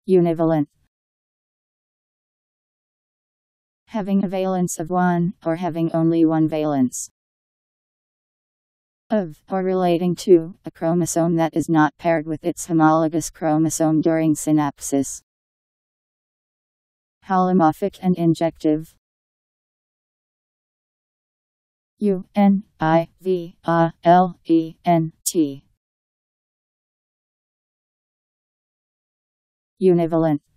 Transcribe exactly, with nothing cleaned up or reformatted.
Univalent. Having a valence of one, or having only one valence. Of, or relating to, a chromosome that is not paired with its homologous chromosome during synapsis. Holomorphic and injective. U N I V A L E N T. Univalent.